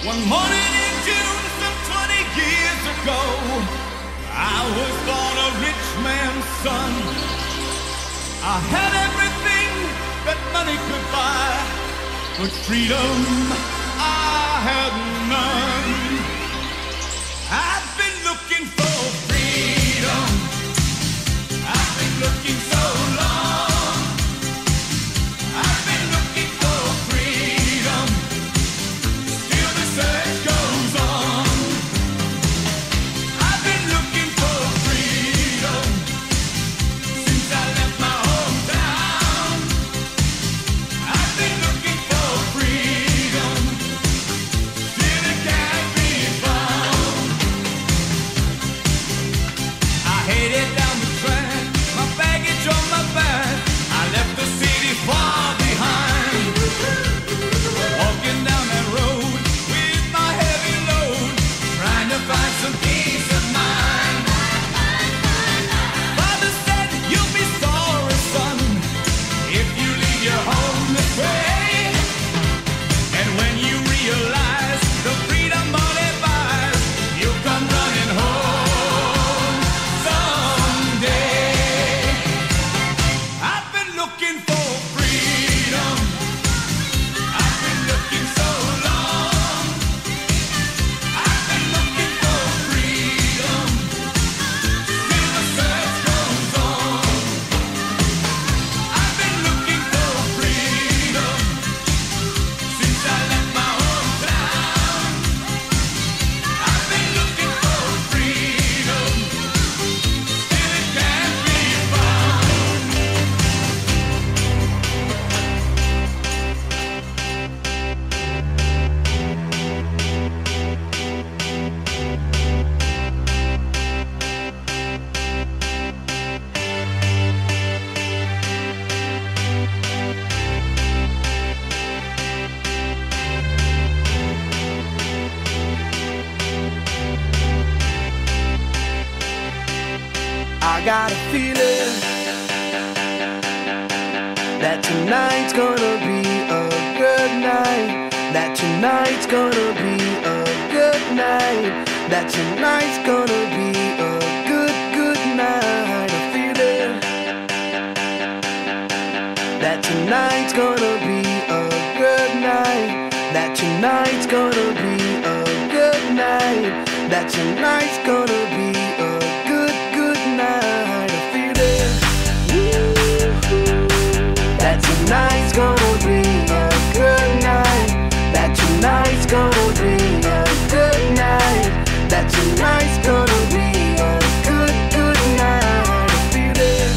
One morning in June, some 20 years ago, I was born a rich man's son. I had everything that money could buy, but freedom I had none. I've been looking for freedom. I've been looking so long. I've been looking for freedom. Still the search goes on. I've been looking for freedom since I left my hometown. I've been looking for freedom. Still it can't be found. I headed down the track, my baggage on my back. I left the city far behind. Walking down that road with my heavy load, trying to find some peace of mind. Father said, you'll be sorry, son, if you leave your home this way. And when you realize the freedom money buys, you'll come running home someday. I've been looking for freedom. I've been looking so long. I've been looking for freedom. Still the search goes on. I've been looking for freedom since I left my hometown. I've been looking for freedom. Still it can't be found. I got a feeling that tonight's gonna be a good night. That tonight's gonna be a good night. That tonight's gonna be a good night. A feeling that tonight's gonna be a good night. That tonight's gonna be a good night. That tonight's gonna be a good night. A feeling that tonight's gonna be a good night. That tonight's gonna be a good night. That tonight's gonna be a good night. A feeling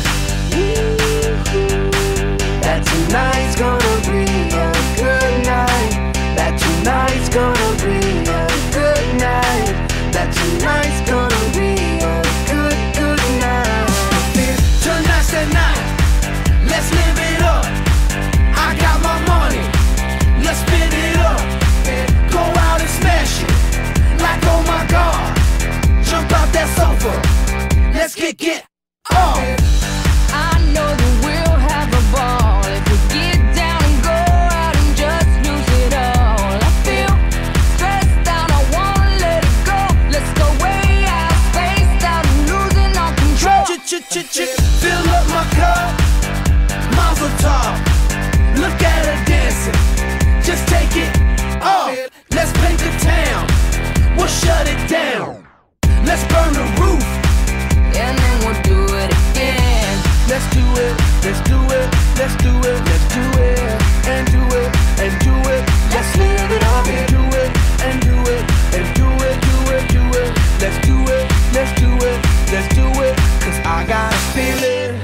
that tonight's gonna be a good night. That tonight's gonna be a good night. That tonight's gonna be a good night. Tonight's the night, let's live it up. I got my money, let's spin it up. Go out and smash it, like oh my God. Jump out that sofa, let's kick it off. I know that we'll have a ball if we get down and go out and just lose it all. I feel stressed out, I wanna let it go. Let's go way out, spaced out, and losing all control. Fill up my cup, mazel tov. Look at her dancing, just take it off. Let's paint the town, we'll shut it down. Let's burn the roof, And then we'll do it again. let's do it, let's do it, let's do it, let's do it, and do it, and do it. Let's live it up and do it, and do it, and do it, do it, do it. Let's do it, let's do it, let's do it. Cause I got a feeling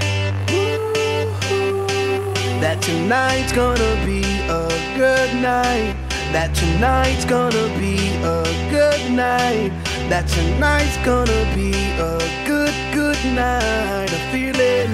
that tonight's gonna be a good night. That tonight's gonna be a good night. That tonight's gonna be a good night. A feeling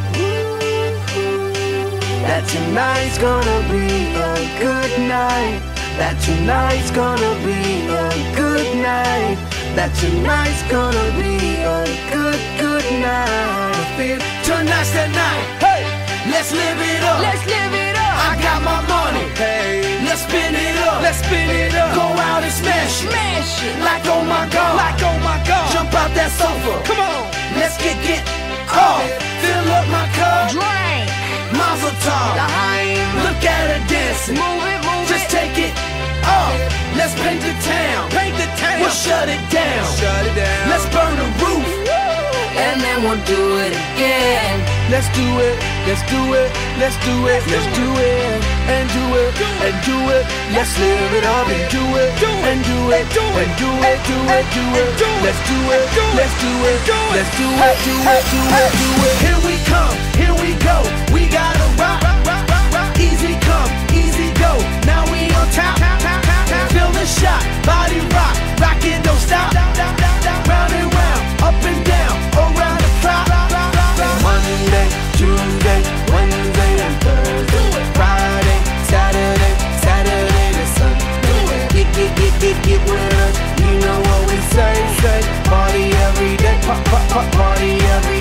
that tonight's gonna be a good night. That tonight's gonna be a good night. That tonight's gonna be a good night. I feel tonight's the night. Hey, let's live it up. Let's live it up. I got my money. Hey, let's spin it up. Let's spin it up. Go out and smash. smash it, Smash it. like oh my god, Like oh my god. jump out that sofa, Come on. let's get off, fill up my cup, Drink. Mazel tov, L'chaim. look at her dancing, Move it, move just it. take it off, let's paint the town, Paint the town. we'll shut it down, Shut it down. let's burn the roof, And then we'll do it again. let's do it, let's do it, let's do it, let's do it, and do it, and do it, let's live it up and do it, and do it, and do it, do it, do it, let's do it, let's do it, let's do it, do it, do it, do it. Here we come, here we go, we gotta rock, easy come, easy go, now we on top, feel the shot, body rock, rockin' don't stop, round and round, up and down, around the clock. Monday, Tuesday, Wednesday and Thursday, Friday, Saturday, Saturday to Sunday. Get with us, you know what we say, party every day, party every day.